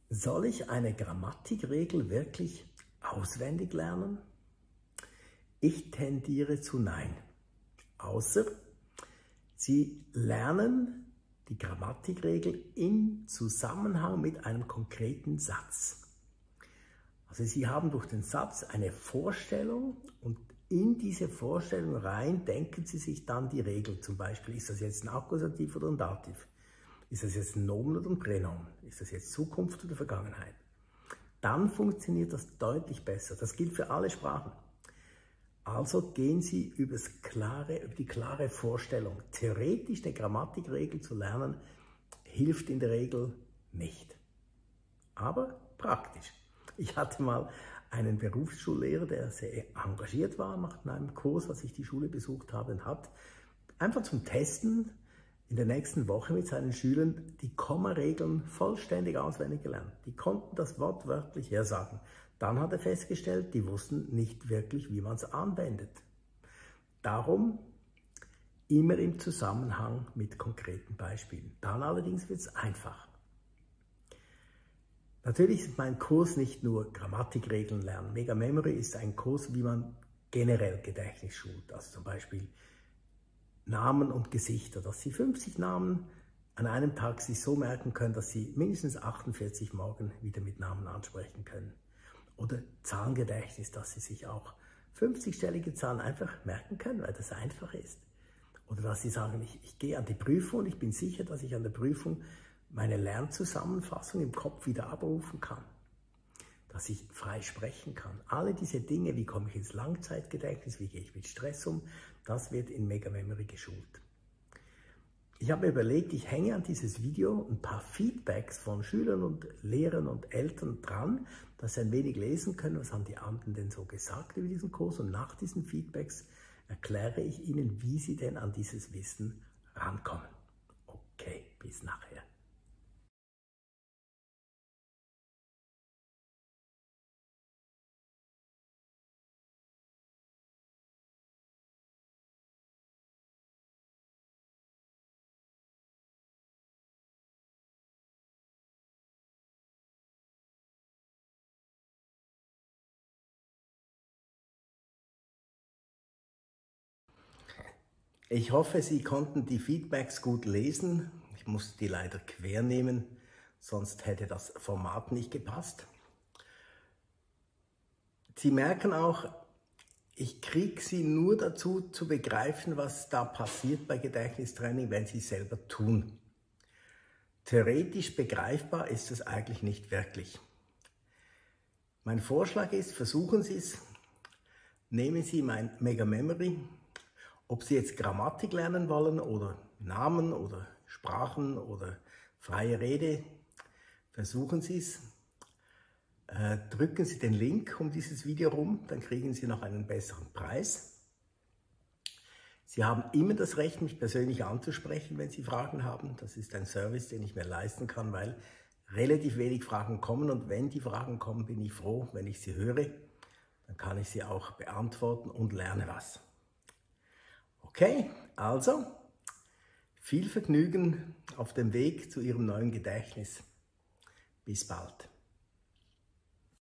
Soll ich eine Grammatikregel wirklich auswendig lernen? Ich tendiere zu nein. Außer Sie lernen die Grammatikregel im Zusammenhang mit einem konkreten Satz. Also Sie haben durch den Satz eine Vorstellung und in diese Vorstellung rein denken Sie sich dann die Regel. Zum Beispiel, ist das jetzt ein Akkusativ oder ein Dativ? Ist das jetzt ein Nomen oder ein Pränomen? Ist das jetzt Zukunft oder Vergangenheit? Dann funktioniert das deutlich besser. Das gilt für alle Sprachen. Also gehen Sie über die klare Vorstellung. Theoretisch eine Grammatikregel zu lernen, hilft in der Regel nicht. Aber praktisch. Ich hatte mal einen Berufsschullehrer, der sehr engagiert war nach einem Kurs, als ich die Schule besucht habe, und hat einfach zum Testen in der nächsten Woche mit seinen Schülern die Kommaregeln vollständig auswendig gelernt. Die konnten das wortwörtlich hersagen. Dann hat er festgestellt, die wussten nicht wirklich, wie man es anwendet. Darum immer im Zusammenhang mit konkreten Beispielen. Dann allerdings wird es einfach. Natürlich ist mein Kurs nicht nur Grammatikregeln lernen. Mega Memory ist ein Kurs, wie man generell Gedächtnis schult. Also zum Beispiel Namen und Gesichter, dass Sie 50 Namen an einem Tag sich so merken können, dass Sie mindestens 48 morgen wieder mit Namen ansprechen können. Oder Zahlengedächtnis, dass Sie sich auch 50-stellige Zahlen einfach merken können, weil das einfach ist. Oder dass Sie sagen, ich gehe an die Prüfung und ich bin sicher, dass ich an der Prüfung meine Lernzusammenfassung im Kopf wieder abrufen kann. Dass ich frei sprechen kann. Alle diese Dinge, wie komme ich ins Langzeitgedächtnis, wie gehe ich mit Stress um, das wird in Mega Memory geschult. Ich habe mir überlegt, ich hänge an dieses Video ein paar Feedbacks von Schülern und Lehrern und Eltern dran, dass sie ein wenig lesen können, was haben die anderen denn so gesagt über diesen Kurs, und nach diesen Feedbacks erkläre ich Ihnen, wie Sie denn an dieses Wissen rankommen. Okay, bis nachher. Ich hoffe, Sie konnten die Feedbacks gut lesen. Ich musste die leider quer nehmen, sonst hätte das Format nicht gepasst. Sie merken auch, ich kriege Sie nur dazu zu begreifen, was da passiert bei Gedächtnistraining, wenn Sie es selber tun. Theoretisch begreifbar ist es eigentlich nicht wirklich. Mein Vorschlag ist, versuchen Sie es, nehmen Sie mein Mega Memory. Ob Sie jetzt Grammatik lernen wollen oder Namen oder Sprachen oder freie Rede, versuchen Sie es. Drücken Sie den Link um dieses Video rum, dann kriegen Sie noch einen besseren Preis. Sie haben immer das Recht, mich persönlich anzusprechen, wenn Sie Fragen haben. Das ist ein Service, den ich mir leisten kann, weil relativ wenig Fragen kommen. Und wenn die Fragen kommen, bin ich froh, wenn ich sie höre. Dann kann ich sie auch beantworten und lerne was. Okay, also viel Vergnügen auf dem Weg zu Ihrem neuen Gedächtnis. Bis bald.